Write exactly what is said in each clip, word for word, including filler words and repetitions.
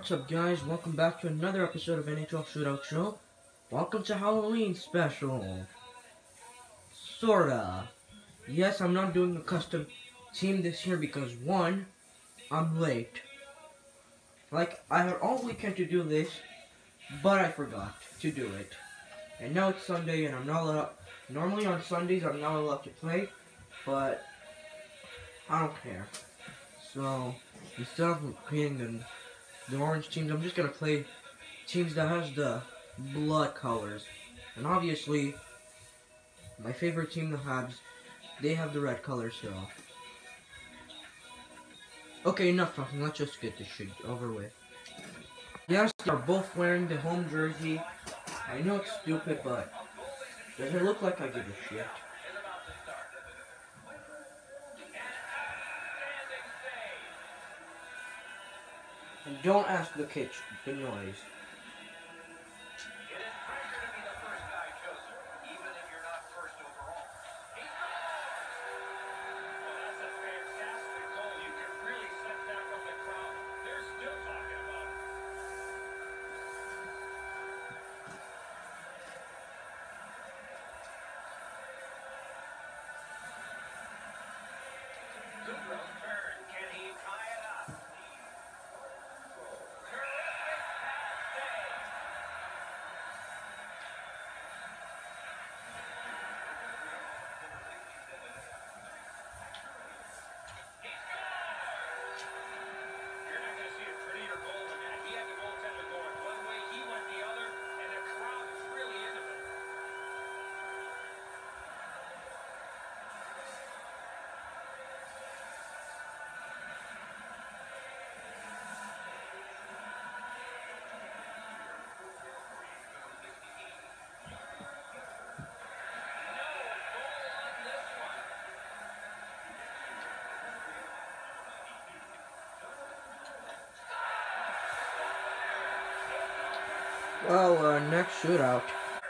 What's up, guys? Welcome back to another episode of N H L Shootout Show. Welcome to Halloween special. Sorta. Yes, I'm not doing a custom team this year because, one, I'm late. Like, I had all weekend to do this, but I forgot to do it. And now it's Sunday and I'm not allowed... Normally on Sundays I'm not allowed to play, but I don't care. So, instead of creating the, the orange teams, I'm just gonna play teams that has the blood colors. And obviously, my favorite team, the Habs, they have the red colors, so... Okay, enough talking, let's just get this shit over with. Yes, they're both wearing the home jersey. I know it's stupid, but does it look like I give a shit? And don't ask the kids the noise. Well, uh, next shootout.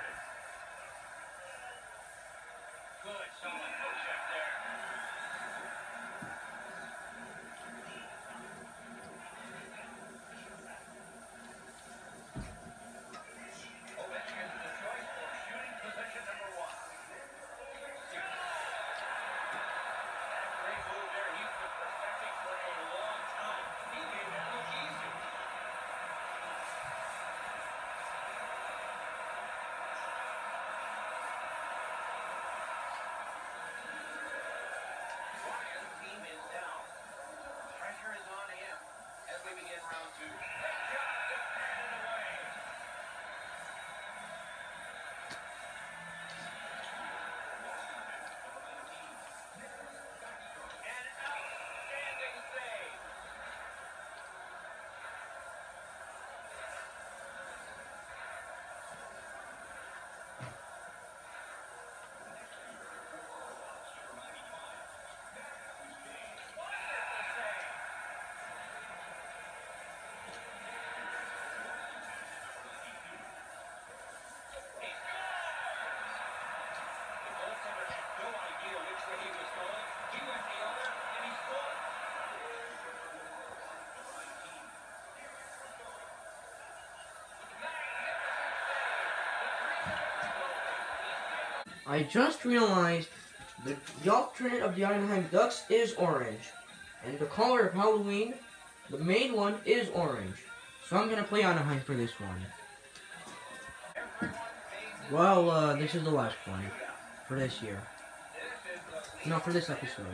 I just realized the, the alternate of the Anaheim Ducks is orange. And the color of Halloween, the main one, is orange. So I'm gonna play Anaheim for this one. Well, uh, this is the last one for this year. No, for this episode.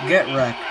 Get wrecked.